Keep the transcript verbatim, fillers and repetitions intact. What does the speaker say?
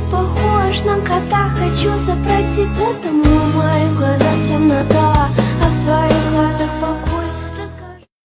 похож на кота. Хочу забрать тебя домой, моя